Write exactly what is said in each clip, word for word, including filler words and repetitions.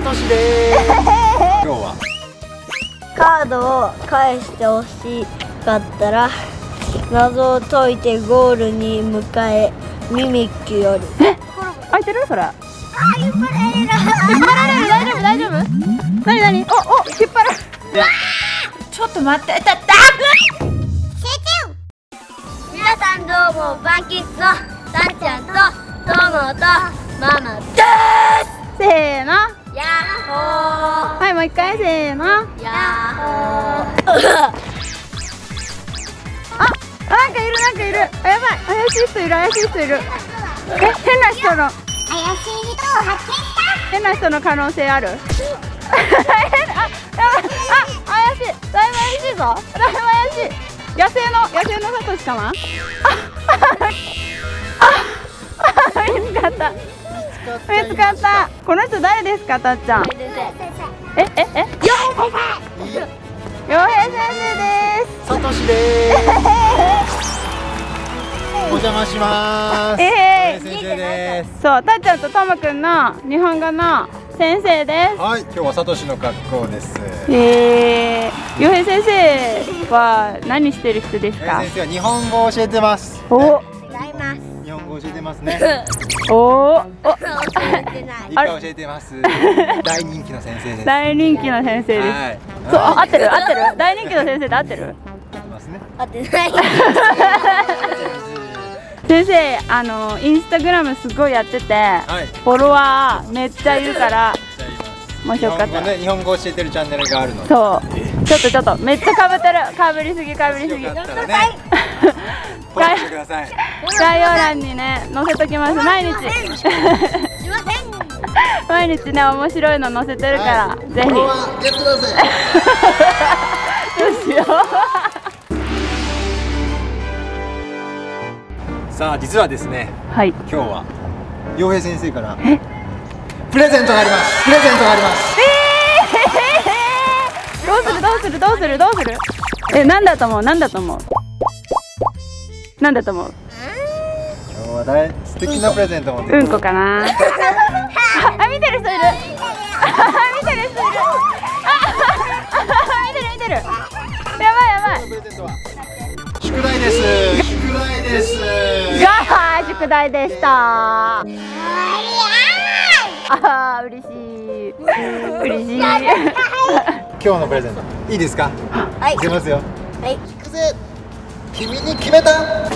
としです。今日はカードを返してほしかったら謎を解いてゴールに向かえ。ミミッキュより。 え、開いてるそれ。あ、引っ張られる。引っ張られる。大丈夫大丈夫。なになに。おお、引っ張ら。ちょっと待って。たった。 皆さんどうも、バンキッズのたんちゃんとトモとママです。 せーの。 ヤッホー。 はい、もう一回せーの。 ヤッホー。 あ、なんかいるなんかいる。あ、やばい。怪しい人いる怪しい人いる。え、変な人の。 怪しい人を発見した。 変な人の可能性ある。あ、あ、怪しい。だいぶ怪しいぞ。だいぶ怪しい。野生の野生のサトシかな。あ、見つかった。見つかった。この人誰ですか、たっちゃん。え、え、え。洋平先生です。 さとしです。お邪魔します。 ええ、 先生です。 そう、たっちゃんとともくんの日本語の先生です。 はい、今日はさとしの学校です。 ええ、洋平先生は何してる人ですか。 先生は日本語を教えてます。 お、 ございます。 日本語教えてますね。 おお、 教えてない。 いっぱい教えてます。大人気の先生です。 大人気の先生です。 はい。 そう、合ってる合ってる。大人気の先生で合ってる。 合ってますね。 合ってない。 先生、あのインスタグラムすごいやってて、 はい、 フォロワーめっちゃいるからもしよかったら、 日本語教えてるチャンネルがあるので、 そうちょっとちょっとめっちゃかぶってる。かぶりすぎかぶりすぎ。 よかったらねフォローしてください。 概要欄にね載せときます。毎日毎日ね面白いの載せてるから、はい、ぜひフォロワーゲットだぜ。 どうしよう。 さあ、実はですね、 はい、 今日は洋平先生からプレゼントがあります。プレゼントがあります。 えー、どうするどうするどうするどうする。え、なんだと思うなんだと思うなんだと思う。 今日は大素敵なプレゼントを持ってくる。 うんこかな。あ、見てる人いる。見てる人いる。見てる見てる。やばいやばい。 プレゼントは宿題です。宿題です。 がー宿題でした。ああ、嬉しい。嬉しい。 今日のプレゼントいいですか。はい。いきますよ。 はい。 行くぜ。君に決めた。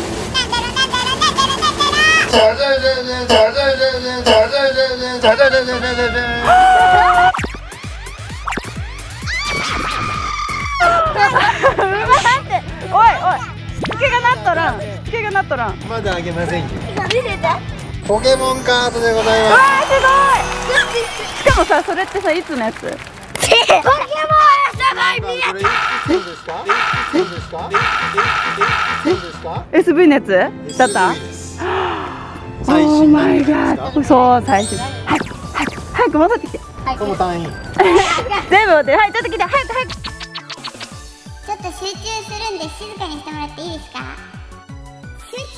おいおい、しつけがなっとらん。しつけがなっとらん。 まだあげませんよ。 見せて。 ポケモンカードでございます。 わあ、すごい。しかもさ、それってさ、いつのやつ？ ポケモンすごい見えた。 そうですか？そうですか？そうですか？ エスブイ のやつだった？ 最新のやつですか？ そう、最新。早く早く早く戻ってきて。 この単位。 全部持ってる。はい、ちょっと来て。早く早く。 ちょっと集中するんで静かにしてもらっていいですか。集中。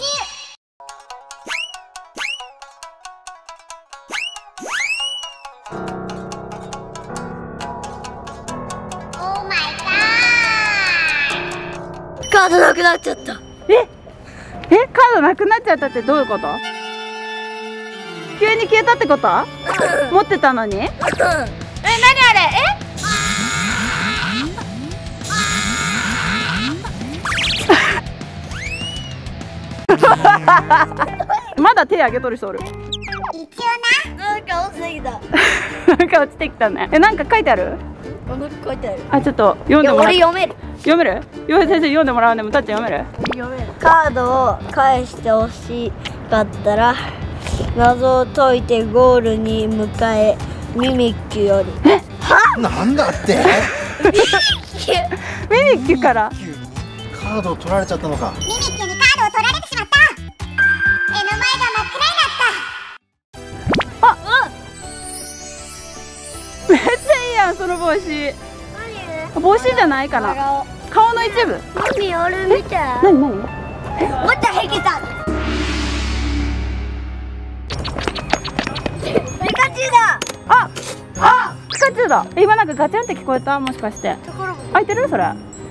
オーマイガー。 カードなくなっちゃった。 ええ、カードなくなっちゃったってどういうこと？急に消えたってこと？持ってたのに？え、何あれ？え？まだ手挙げとる人おる。 一応な。 なんか落ちてきた。 なんか落ちてきたね。え、なんか書いてある？ なんか書いてある。 あ、ちょっと読んいや、 でもらう。 俺読める。 読める？洋平先生読んでもらうね。もたっちゃん読める？ 読める。カードを返してほしかったら謎を解いてゴールに向かえ。ミミッキュより。 え、 は？なんだって？ ミミッキュからカードを取られちゃったのか。 ミミッキュにカードを取られてしまった。目の前が真っ暗になった。 あ、めっちゃいいやん、その帽子。帽子じゃないかな。顔の一部。 何あれ見て。 なになに？ またヘキさん。ピカチュウだ。 あ、あ、 つだ。今なんかガチャンって聞こえた？もしかして開いてる？それ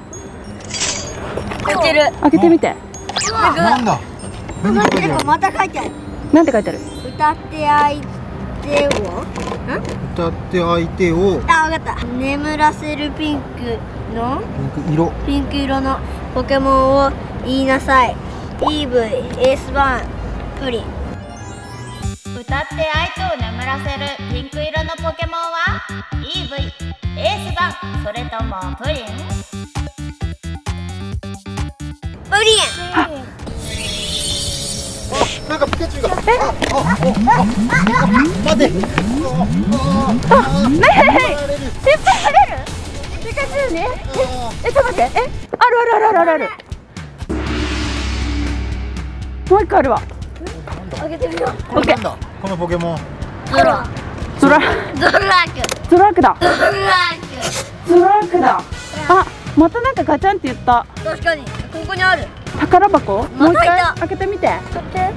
開いてる。 開けてみて。 なんだ。何書いてある。 また書いてある。 なんて書いてある？ 歌って相手を歌って相手を。 あ、わかった。眠らせるピンクのピンク色。 ピンク色のポケモンを言いなさい。 イーブイ エース版プリン。 歌って相手を眠らせるピンク色のポケモンは イーブイ エース版、それともプリン？ プリン。 なんかピカチュウが。あ、あ、あ、あ、待て。 あ、ねえ、いっぱいある。ピカチュウね。え、ちょっと待って。え、あるあるあるあるある。もう一個あるわ。 開けてみよう。 これなんだ。このポケモン。 ゾロゾラ、 ゾラークゾラークだ。 ゾラーク。 ゾラークだ。あ、またなんかガチャンって言った。 確かにここにある。 宝箱？もう一回またいた開けてみて。 あ、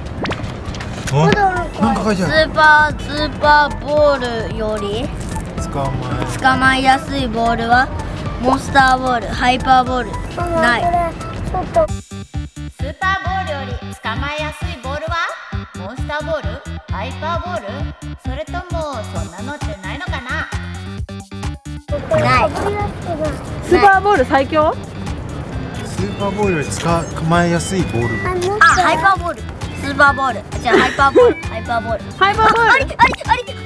なんか書いてスある。 ーパースーパーボールより捕まえ。 捕まえやすいボールはモンスターボール、ハイパーボールない。 スーパーボールより捕まえやすいボールはモンスターボール、ハイパーボール、それともそんなのってないのかな？ ない。 スーパーボール最強？ スーパーボールより捕まえやすいボール。 あ、ハイパーボール、スーパーボール、じゃあハイパーボール、ハイパーボール。 ハイパーボール。 ありありあり。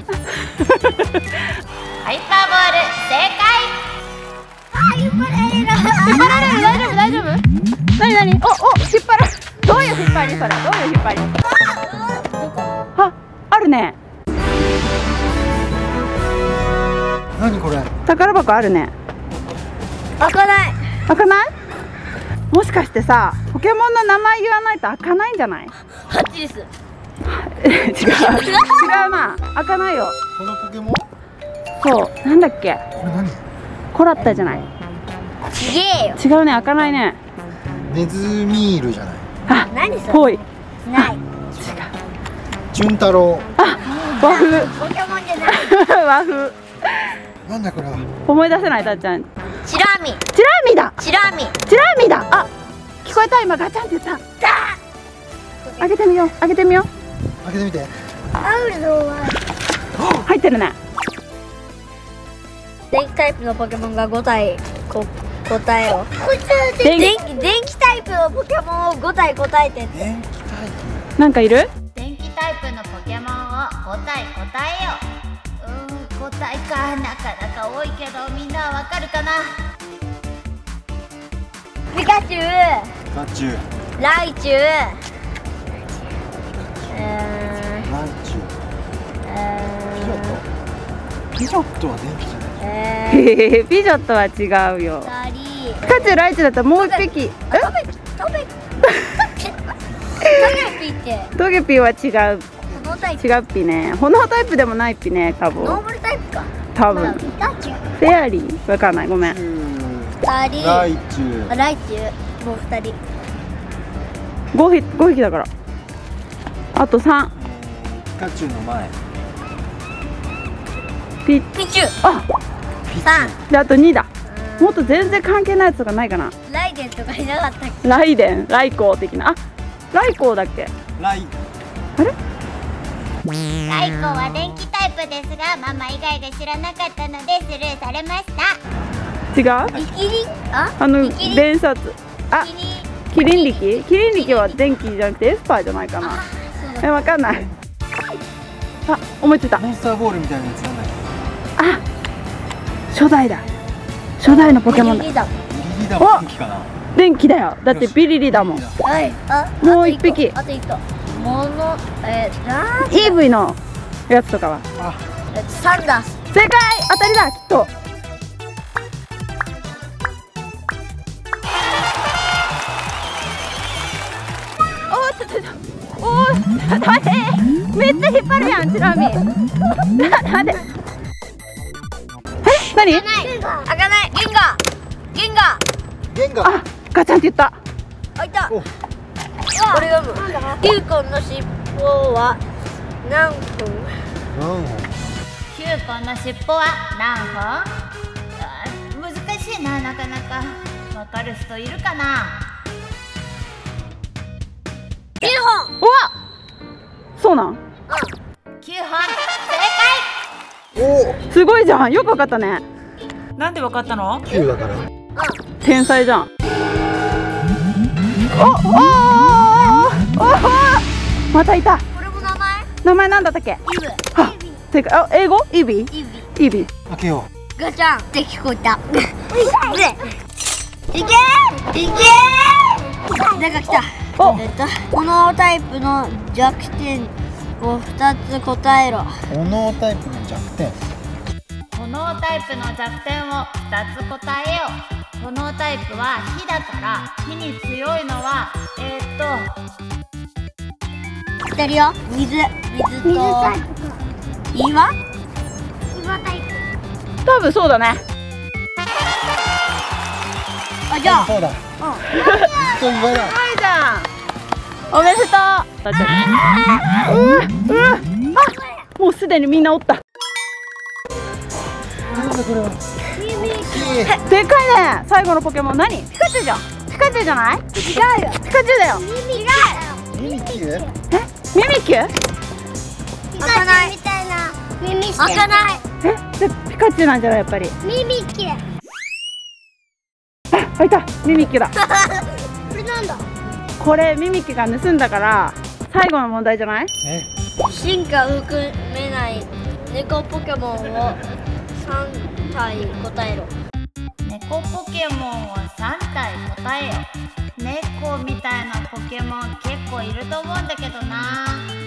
ハイパーボール正解。 引っ張られる？大丈夫大丈夫？なになに？おお、引っ張る。どういう引っ張りそれ？どういう引っ張り？あ、あるね。 何これ。 宝箱あるね。 開かない。 開かない？もしかしてさ、ポケモンの名前言わないと開かないんじゃない？ ハッチです。 違う違うな、開かないよ。 このポケモン。 そう、なんだっけ？ これ何。 コラッタじゃない？ ちげえよ。 違うね、開かないね。 ネズミールじゃない。 あ、 何それ。 ぽい。 ない。 チュン太郎。 あ、和風。 ポケモンじゃない。 和風。 なんだこれは。 思い出せない、たっちゃん。 チラミ。 チラーミだ。 チラミ。 チラーミだ。あ、聞こえた、今ガチャンって言った。開けてみよう、開けてみよう。 開けてみて。 アウルドは入ってるね。 電気タイプのポケモンがご体こ答えを。 電電気電気タイプのポケモンをご体答えてって。 電気タイなんかいる？ 電気タイプのポケモンをご体答えよ。うーん、ご体か。なかなか多いけどみんなはわかるかな？ ピカチュウ、 プ。ピカチュウ。 ライチュウ、えライチュウ。 ーえピジョット。ピジョットは電気じゃない。 ーえへへ、ピジョットは違うよ。 ー、二人。 ピカチュウ、ライチュウだったらもう一匹。え？ トベトベトゲピってトゲピーは違う。 このタイプ。 違うっぴね。炎タイプでもないっぴね、多分。 ノーマルタイプか。 多分。 ピカチュウ。 フェアリー？わかんない、ごめん。 二人。 ライチュウ。 あ、ライチュウ。もう二人。 五匹、五匹だから。あと三。 ピカチュウの前。 ピ、 ピチュウ。 あ、 三。 であと二だ。もっと全然関係ないやつとかないかな。 ライデンとかいなかったっけ。 ライデン、ライコー的な。あ、ライコーだっけ？ ライ。 ライコは電気タイプですが、ママ以外が知らなかったのでスルーされました。 違う？ イキリン。あ。 あのイキリン。 伝札。あ、 イキリン。 キリン力？キリン力は電気じゃなくてエスパーじゃないかな。え、わかんない。あ、思いついた。 モンスターボールみたいなやつなんだっあ、初代だ。初代のポケモンだ。 ビリリだ。 け。リリダも電気かな。 電気だよ。だってビリリだもん。 はい。あ。 もう一匹あと一個。もの、えー、なイーブイ のやつとかは。 あ、 えっとサンダース。 正解、当たりだ、きっと。おー、ちょちょちょ。おー、ちょっと待って。めっちゃ引っ張るやん、チラミ。ちょっと待って。え、何？ 開かない。ギンガ。ギンガ。 ゲンガ。 あ、ガチャンって言った。 開いた。 お、 これ読む。キュウコンの尻尾は何本？ 何本。 キュウるこの尻尾は何本？あー難しいな、なかなか。わかる人いるかな？ きゅうほん。 うわ、そうなん？ きゅうほん、正おすごいじゃん、よくわかったね。 解。なんでわかったの？ きゅうだから。 天才じゃん。おおおおお、またいた。 これも名前？ 名前なんだったっけ？ イブ。 は、正解。あ、英語？イビ？ イビ。 イビ。 開けよガチャンって聞こえた。で、いけーいけー。なんか来た。 お、 えっと、このタイプの弱点をふたつ答えろ。 う。炎タイプの弱点。 このタイプの弱点をふたつ答えよう。このタイプは火だから火に強いのはえー、っと知ってるよ。水、水と岩？岩タイプ。 多分そうだね。 あ、じゃあ、 そうだ。 うん。 ずっと岩だ。 はいじゃん。おめでとう。うわうわ、あ、もうすでにみんなおった。 なんだこれは。 でかいね。最後のポケモン何？ピカチュウじゃん。ピカチュウじゃない？違うよ。ピカチュウだよ。 ミミキュー？ え？ミミキュウ？ 開かない。みたいな。耳して開かない。 え？じゃあピカチュウなんじゃないやっぱり。 耳きれ。 あ、開いた。ミミキュウだ。 これなんだ？ これミミキュウが盗んだから最後の問題じゃない？ え？ 進化を含めない猫ポケモンをさんたい答えろ。 猫ポケモンをさんたい答えよ。猫みたいなポケモン結構いると思うんだけどな。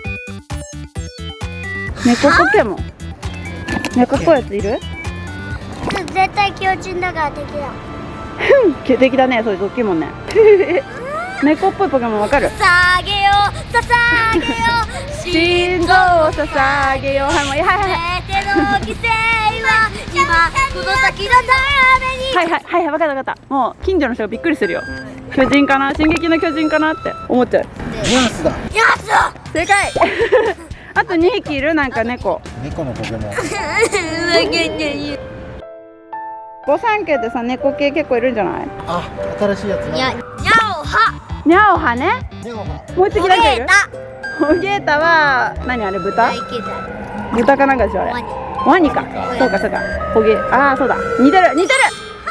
猫ポケモン。猫っぽいやついる？ 絶対強靭だから敵だ。 敵だね、それ大きいもんね。猫っぽいポケモンわかる？ 捧げよう捧げよう心臓を捧げよう。はいもう、はいはいはい全ての犠牲は今この先のために。 はいはいはいはい、分かった分かった。もう近所の人がびっくりするよ。巨人かな、進撃の巨人かなって思っちゃう。 ニャンスだ。 やつ正解。あとにひきいる、なんか猫。 猫のポケモン。 御三家ってさ、猫系結構いるんじゃない？ あ、新しいやつな。 いや、にゃおはニャオハね。 ニャオハ。 もう一匹だけいる？ たホゲータは何あれ、豚？ いけた豚かなんかでしょあれ。 ワニワニか。そうかそうか。ホゲ、ああそうだ。似てる似てる。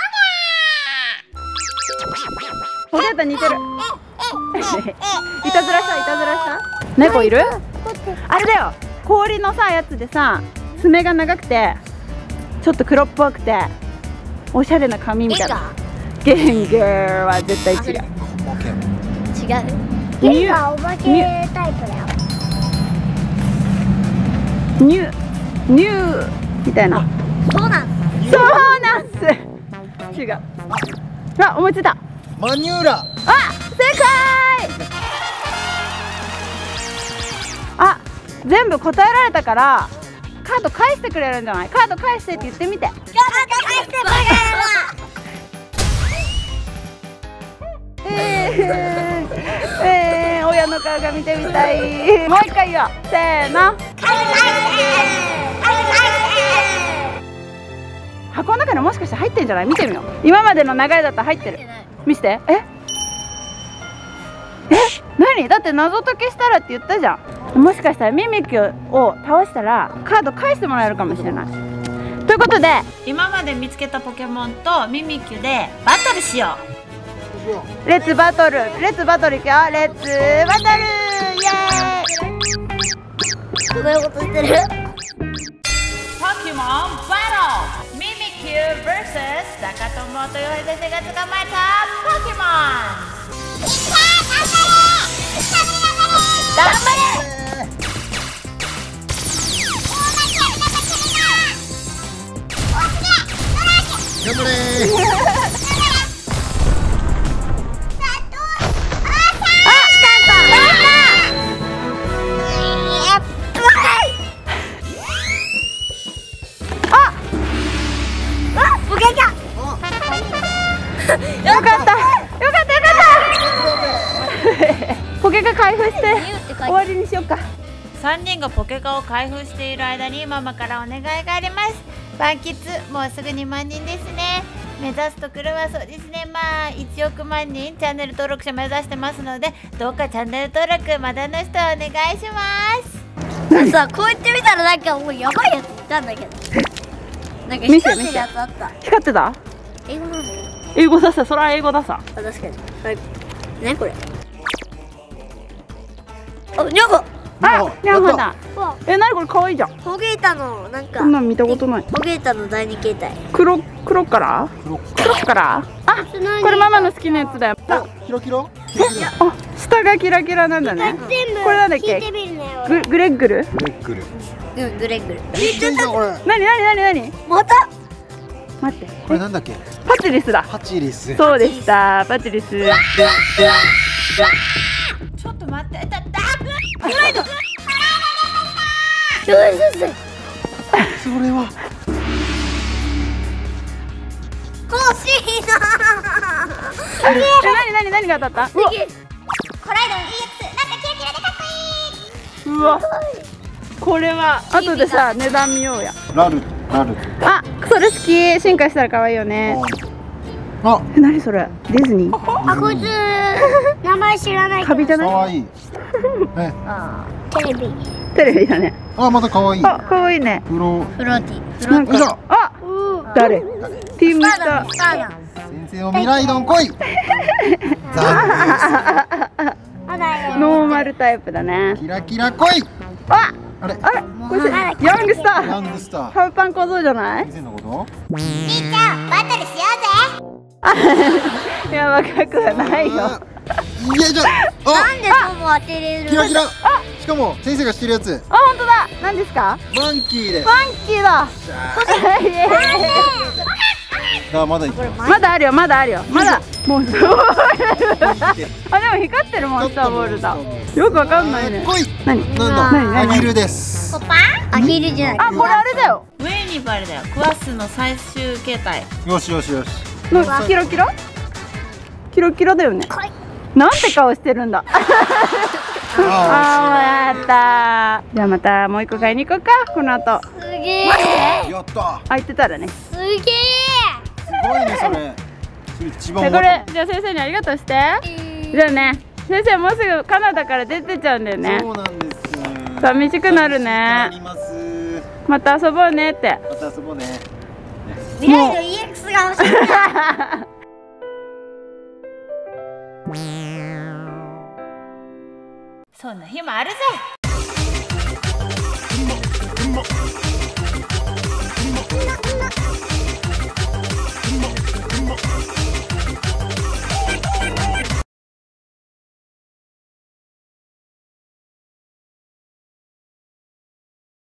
ホゲータ似てる。いたずらしたいたずらした。猫いる？あれだよ。氷のさやつでさ、爪が長くてちょっと黒っぽくておしゃれな髪みたいな。ゲンゲーは絶対違う。 ポケモン。 違う。 ニューお化けタイプだよ。 ニューニューみたいな。 そうなんそうなんす。違う。あ、思いついた。 マニューラ。 あ、正解。あ、全部答えられたからカード返してくれるんじゃない？カード返してって言ってみて。 カード返してバカえー、えー、親の顔が見てみたい。もう一回言おう。せーの。箱の中にもしかして入ってんじゃない？見てみよう。今までの流れだったら入ってる。見せて。ええ、何？だって謎解きしたらって言ったじゃん。もしかしたらミミキュを倒したらカード返してもらえるかもしれない。ということで今まで見つけたポケモンとミミキュでバトルしよう。 レッツバトル、レッツバトルいくよ。レッツバトル、イエーイ。 こんなことしてる。 ポケモンバトル、ミミキュ ブイエス 坂友とヨヘ先生が捕まえたポケモン。 頑張れ。 頑張れよかったよかったよかったポケが開封して終わりにしようか。 さんにんがポケカを開封している間にママからお願いがあります。バンキッズもうすぐにまんにんですね。目指すところはそうですね、まあいちおくまんにんチャンネル登録者目指してますので、どうかチャンネル登録まだの人はお願いします。 さ、こうやって見たらなんかもうやばいやついたんだけど、なんか光ってるやつあった。 光ってた？ 英語なんだよ。 英語ださ、それは英語ださ。 あ、確かに。はい。ねこれ。あ、にゃんこ。 あ、ニャンハだ。 うわ、 え、なにこれ可愛いじゃん。 ホゲータのなんか。 こんなん見たことない。 ホゲータの第二形態。 黒黒から？ 黒黒から？あ、これママの好きなやつだよ。 あ、キロキロ？ あ、下がキラキラなんだね。これなんだっけ？ググレッグル？ グレッグル。 うん、グレッグル。 全然これ。 なになになになに？ また。 待って。 これなんだっけ？ パチリスだ。 パチリス。 そうでした。パチリス。 ちょっと待って、だだそれは。 欲しいな。 え、なになになにが当たった？うわ。 コライドン イーエックス なんかキラキラでかっこいい。 うわ。これは後でさ値段見ようや。 ラルラル。 あ、それ好き。進化したら可愛いよね。 あ、 え、なにそれ？ディズニー？ あ、こいつ名前知らないけど。 カビじゃない？ 可愛い。え、 テレビ。 テレビだね。 あ、また可愛い。 あ、可愛いね。 フロフローティー。 なんよいしょか、あ、誰？ティームスター。 スターだ。 先生の未来ドン来い。残まだよ。 ノーマルタイプだね念。。キラキラ来い。 あ、 あれ、 あれ、これヤングスタヤー。 ングスター。 ハウパン小僧じゃない？ 先生のこと？ みーちゃんバトルしようぜ。 いや、若くはないよ。 よいしょ。 なあ、 んでトム当てれる？ キラキラ。しかも先生が知ってるやつ。 あ、本当だ。何ですか？ マンキーです。 ファンキーだ。イエーイ。 あ、まだいく。 まだあるよ、まだあるよ、まだ。もうすごい。あ、でも光ってるモンスターボールだ。よくわかんないね。 来い。 何？ なんだ。 何アギルです。 ポパアヒルじゃない。 あ、これあれだよ。 ウェイニバルだよ。クワスの最終形態。 よしよしよし。 のキロキロ？キロキロだよね。なんて顔してるんだ。あー、もうやったー。じゃあまたもう一個買いに行こうか、この後。 すげえ。 やった。 空いてたらね。 すげえ。 すごいねそれ。それ一番でこれじゃあ先生にありがとうして。じゃあね、先生もうすぐカナダから出てっちゃうんだよね。 そうなんです。 寂しくなるね。 なります。 また遊ぼうねって。 また遊ぼうね。 未来の イーエックス が欲しい。 そんな日もあるぜ。 うんまうんまうんまうんま